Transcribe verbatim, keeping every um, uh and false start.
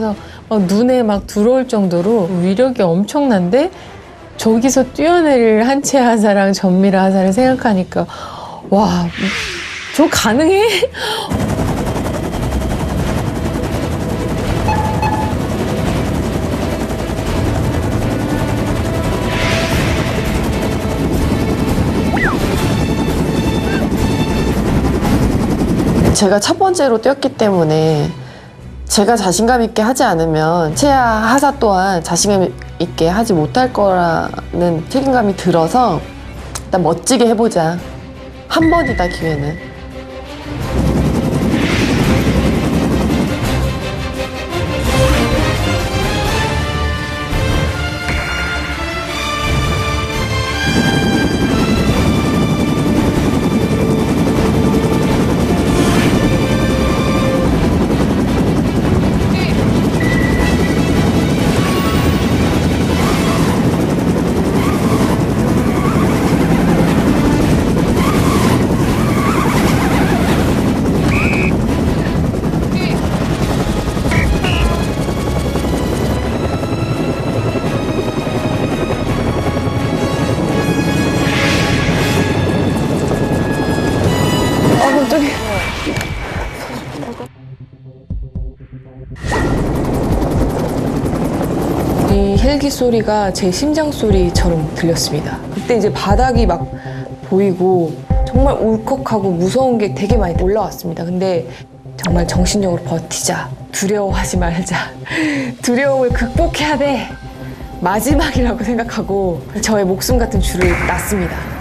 올라와서 막 눈에 막 들어올 정도로 위력이 엄청난데 저기서 뛰어내릴 한채 하사랑 전미라 하사를 생각하니까 와, 저 가능해? 제가 첫 번째로 뛰었기 때문에 제가 자신감 있게 하지 않으면 채아 하사 또한 자신감 있게 하지 못할 거라는 책임감이 들어서 일단 멋지게 해보자. 한 번이다, 기회는. 이 헬기 소리가 제 심장 소리처럼 들렸습니다. 그때 이제 바닥이 막 보이고 정말 울컥하고 무서운 게 되게 많이 올라왔습니다. 근데 정말 정신력으로 버티자. 두려워하지 말자. 두려움을 극복해야 돼. 마지막이라고 생각하고 저의 목숨 같은 줄을 놨습니다.